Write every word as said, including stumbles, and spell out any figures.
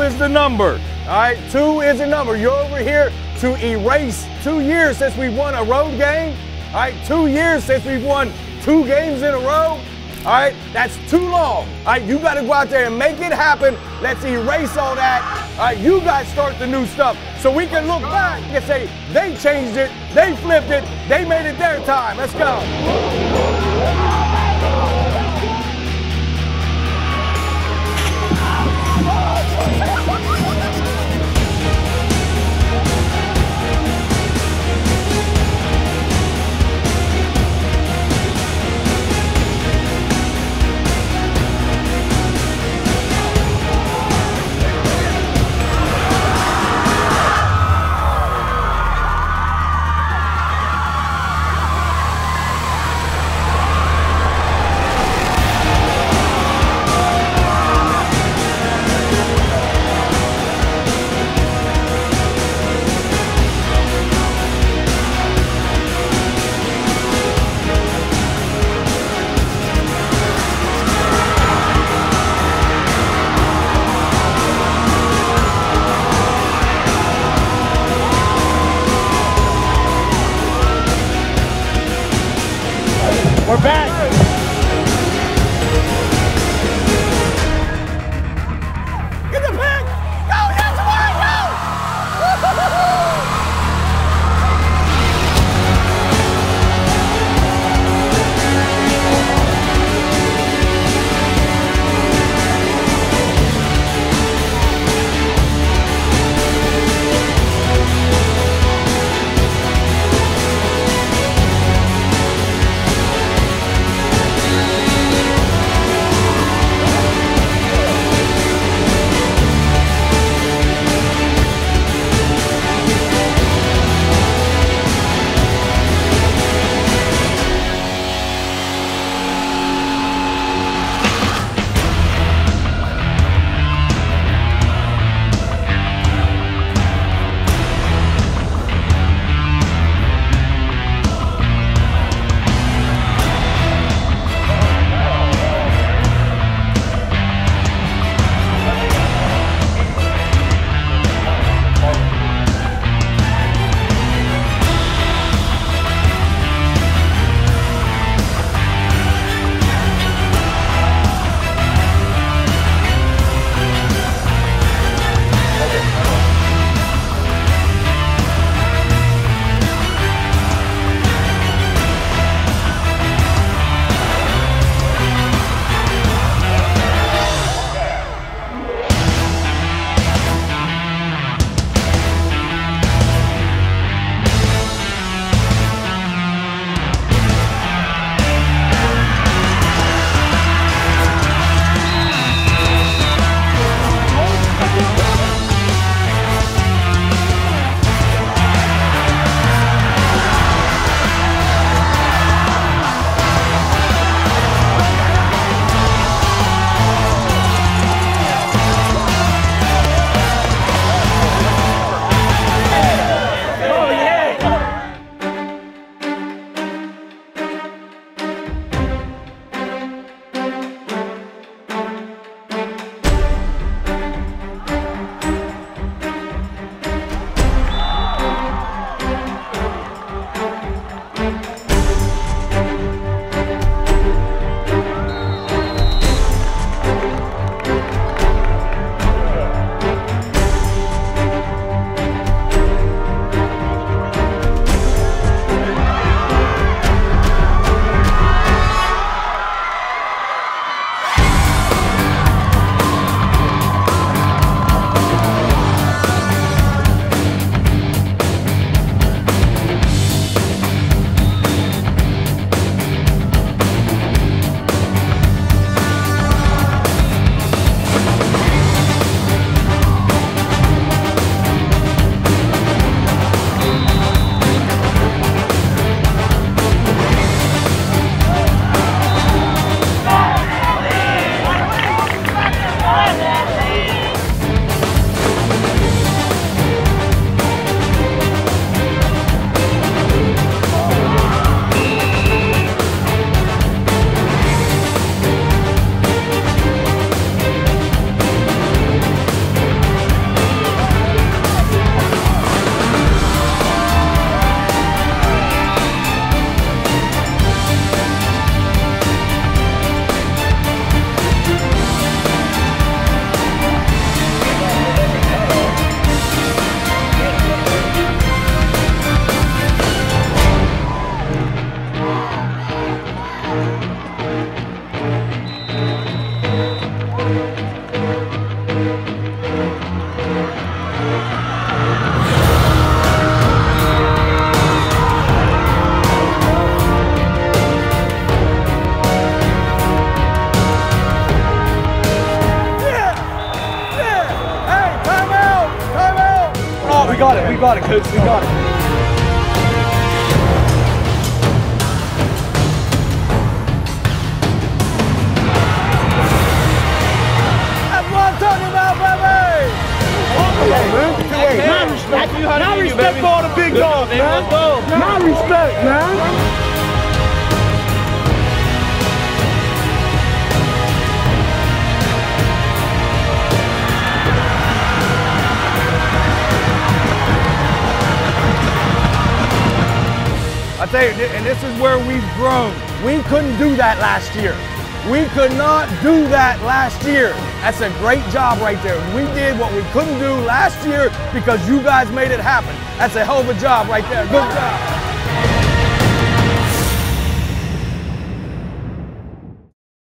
is the number. All right, two is a number. You're over here to erase two years since we won a road game. All right, two years since we've won two games in a row. All right, that's too long. All right, you got to go out there and make it happen. Let's erase all that. All right, you guys start the new stuff so we can look back and say they changed it, they flipped it, they made it their time. Let's go. We got it. We got it, coach. We got it. That's what I'm talking about, baby! Now respect, now respect for all the big dogs, man. Let's go. Now respect, man. I tell you, and this is where we've grown. We couldn't do that last year. We could not do that last year. That's a great job right there. We did what we couldn't do last year because you guys made it happen. That's a hell of a job right there. Good job.